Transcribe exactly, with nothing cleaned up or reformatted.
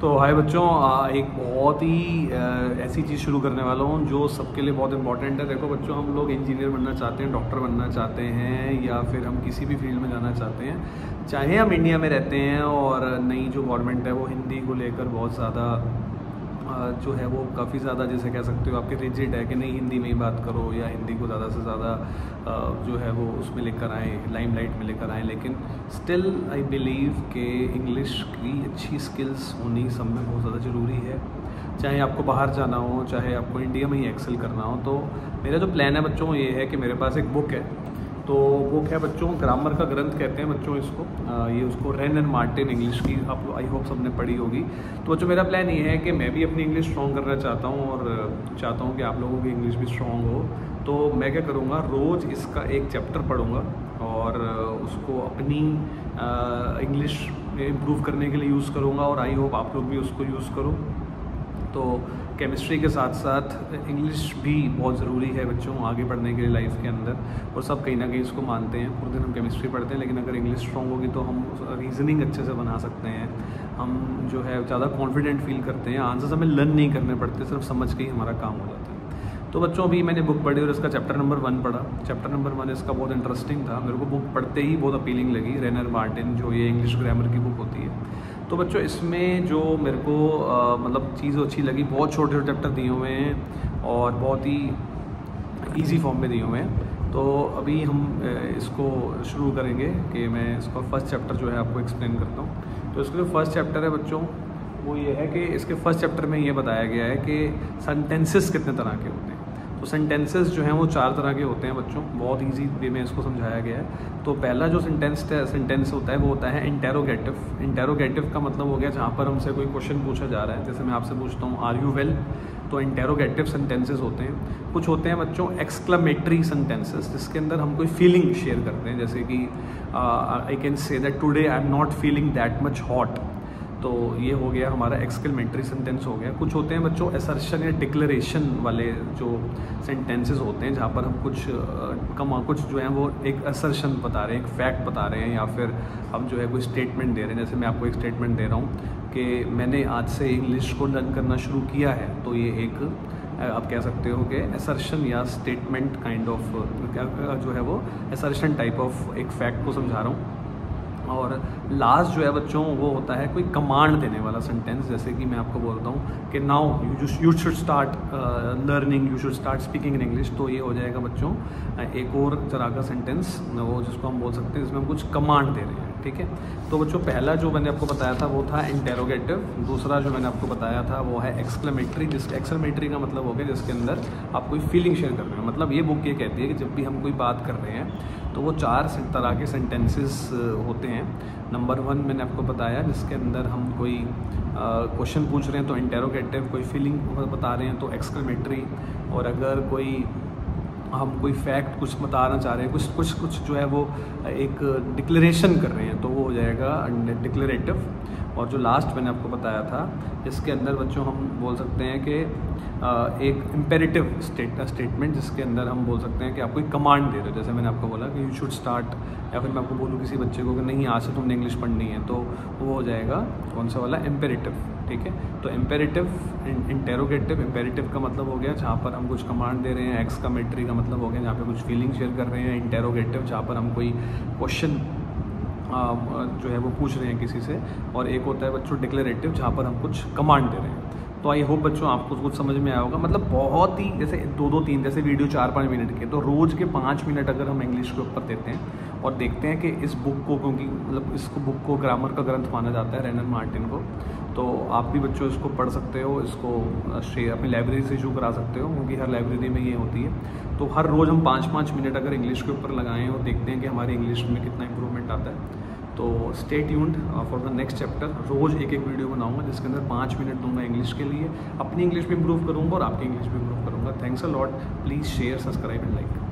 तो हाय बच्चों, एक बहुत ही ऐसी चीज़ शुरू करने वाला हूँ जो सबके लिए बहुत इंपॉर्टेंट है। देखो बच्चों, हम लोग इंजीनियर बनना चाहते हैं, डॉक्टर बनना चाहते हैं, या फिर हम किसी भी फील्ड में जाना चाहते हैं, चाहे हम इंडिया में रहते हैं और नई जो गवर्नमेंट है वो हिंदी को लेकर बहुत ज़्यादा जो है वो काफ़ी ज़्यादा, जैसे कह सकते हो आपके रिजिड है कि नहीं हिंदी में ही बात करो या हिंदी को ज़्यादा से ज़्यादा जो है वो उसमें लेकर आएँ, लाइमलाइट में लेकर आएँ। लेकिन स्टिल आई बिलीव कि इंग्लिश की अच्छी स्किल्स होनी सब में बहुत ज़्यादा ज़रूरी है। चाहे आपको बाहर जाना हो, चाहे आपको इंडिया में ही एक्सेल करना हो। तो मेरा जो प्लान है बच्चों ये है कि मेरे पास एक बुक है, तो बुक है बच्चों, ग्रामर का ग्रंथ कहते हैं बच्चों इसको। आ, ये उसको रेन एंड मार्टिन इंग्लिश की आप आई होप सबने पढ़ी होगी। तो बच्चों मेरा प्लान ये है कि मैं भी अपनी इंग्लिश स्ट्रॉन्ग करना चाहता हूँ और चाहता हूँ कि आप लोगों की इंग्लिश भी स्ट्रॉन्ग हो। तो मैं क्या करूँगा, रोज़ इसका एक चैप्टर पढ़ूँगा और उसको अपनी इंग्लिश इम्प्रूव करने के लिए यूज़ करूँगा, और आई होप आप लोग भी उसको यूज़ करो। तो केमिस्ट्री के साथ साथ इंग्लिश भी बहुत ज़रूरी है बच्चों आगे बढ़ने के लिए लाइफ के अंदर, और सब कहीं ना कहीं इसको मानते हैं। पूरे दिन हम केमिस्ट्री पढ़ते हैं, लेकिन अगर इंग्लिश स्ट्रॉन्ग होगी तो हम रीजनिंग अच्छे से बना सकते हैं, हम जो है ज़्यादा कॉन्फिडेंट फील करते हैं, आंसर्स हमें लर्न नहीं करने पड़ते, सिर्फ समझ के ही हमारा काम हो जाता है। तो बच्चों अभी मैंने बुक पढ़ी और इसका चैप्टर नंबर वन पढ़ा। चैप्टर नंबर वन इसका बहुत इंटरेस्टिंग था, मेरे को बुक पढ़ते ही बहुत अपीलिंग लगी। रेनर मार्टिन जो ये इंग्लिश ग्रामर की बुक होती है। तो बच्चों इसमें जो मेरे को आ, मतलब चीज़ अच्छी लगी, बहुत छोटे छोटे चैप्टर दिए हुए हैं और बहुत ही इजी फॉर्म में दिए हुए हैं। तो अभी हम इसको शुरू करेंगे कि मैं इसका फर्स्ट चैप्टर जो है आपको एक्सप्लेन करता हूँ। तो इसका जो फर्स्ट चैप्टर है बच्चों वो ये है कि इसके फर्स्ट चैप्टर में ये बताया गया है कि सेंटेंसेस कितने तरह के होते हैं। तो सेंटेंसेस जो हैं वो चार तरह के होते हैं बच्चों, बहुत इजी वे में इसको समझाया गया है। तो पहला जो सेंटेंस सेंटेंस होता है वो होता है इंटेरोगेटिव। इंटेरोगेटिव का मतलब हो गया जहाँ पर हमसे कोई क्वेश्चन पूछा जा रहा है, जैसे मैं आपसे पूछता हूँ आर यू वेल, तो इंटेरोगेटिव सेंटेंसेस होते हैं। कुछ होते हैं बच्चों एक्सक्लेमेटरी सेंटेंसेस, जिसके अंदर हम कोई फीलिंग शेयर करते हैं, जैसे कि I can say that today I am not feeling that much hot, तो ये हो गया हमारा एक्सक्लेमेटरी सेंटेंस हो गया। कुछ होते हैं बच्चों असर्शन या डिक्लेरेशन वाले जो सेंटेंसेस होते हैं, जहाँ पर हम कुछ कम कुछ जो है वो एक असर्शन बता रहे हैं, एक फैक्ट बता रहे हैं, या फिर हम जो है कोई स्टेटमेंट दे रहे हैं। जैसे मैं आपको एक स्टेटमेंट दे रहा हूँ कि मैंने आज से इंग्लिश को लर्न करना शुरू किया है, तो ये एक आप कह सकते हो कि असर्शन या स्टेटमेंट काइंड ऑफ जो है वो असर्शन टाइप ऑफ एक फैक्ट को समझा रहा हूँ। और लास्ट जो है बच्चों वो होता है कोई कमांड देने वाला सेंटेंस, जैसे कि मैं आपको बोलता हूँ कि now you you should start learning, you should start speaking in English, तो ये हो जाएगा बच्चों एक और तरह का सेंटेंस वो जिसको हम बोल सकते हैं जिसमें हम कुछ कमांड दे रहे हैं। ठीक है, तो बच्चों पहला जो मैंने आपको बताया था वो था इंटेरोगेटिव। दूसरा जो मैंने आपको बताया था वो है एक्सक्लेमेटरी। जिस एक्सक्लेमेटरी का मतलब हो गया जिसके अंदर आप कोई फीलिंग शेयर कर रहे हो। मतलब ये बुक ये कहती है कि जब भी हम कोई बात कर रहे हैं तो वो चार तरह के सेंटेंसेस होते हैं। नंबर वन मैंने आपको बताया जिसके अंदर हम कोई क्वेश्चन पूछ रहे हैं तो इंटेरोगेटिव, कोई फीलिंग बता रहे हैं तो एक्सक्लेमेटरी, और अगर कोई हम कोई फैक्ट कुछ बताना चाह रहे हैं, कुछ कुछ कुछ जो है वो एक डिक्लेरेशन कर रहे हैं तो वो हो जाएगा डिक्लेरेटिव। और जो लास्ट मैंने आपको बताया था इसके अंदर बच्चों हम बोल सकते हैं कि एक इम्पेरेटिव स्टेट स्टेटमेंट, जिसके अंदर हम बोल सकते हैं कि आप कोई कमांड दे रहे हो। जैसे मैंने आपको बोला कि यू शुड स्टार्ट, या फिर मैं आपको बोलूँ किसी बच्चे को कि नहीं आज से तुमने इंग्लिश पढ़नी है, तो वो हो जाएगा कौन सा वाला, इम्पेरेटिव। ठीक है, तो इम्पेरेटिव, इंटेरोगेटिव, इम्पेरेटिव का मतलब हो गया जहाँ पर हम कुछ कमांड दे रहे हैं, एक्सक्लेमेटरी का मतलब हो गया जहाँ पे कुछ फीलिंग शेयर कर रहे हैं, इंटेरोगेटिव जहाँ पर हम कोई क्वेश्चन जो है वो पूछ रहे हैं किसी से, और एक होता है बच्चों डिक्लेरेटिव जहाँ पर हम कुछ कमांड दे रहे हैं। तो आई होप बच्चों आपको कुछ समझ में आया होगा। मतलब बहुत ही जैसे दो दो तीन जैसे वीडियो चार पाँच मिनट के, तो रोज़ के पाँच मिनट अगर हम इंग्लिश के ऊपर देते हैं और देखते हैं कि इस बुक को, क्योंकि मतलब इसको बुक को ग्रामर का ग्रंथ माना जाता है रेनर मार्टिन को, तो आप भी बच्चों इसको पढ़ सकते हो, इसको शेयर अपनी लाइब्रेरी से इशू करा सकते हो, क्योंकि हर लाइब्रेरी में ये होती है। तो हर रोज़ हम पाँच पाँच मिनट अगर इंग्लिश के ऊपर लगाएं और देखते हैं कि हमारी इंग्लिश में कितना इंप्रूवमेंट आता है। तो stay tuned for the next chapter. रोज़ एक एक वीडियो बनाऊंगा जिसके अंदर पाँच मिनट दूंगा इंग्लिश के लिए, अपनी इंग्लिश भी इंप्रूव करूंगा और आपकी इंग्लिश भी इंप्रूव करूंगा। Thanks a lot, please share, subscribe and like.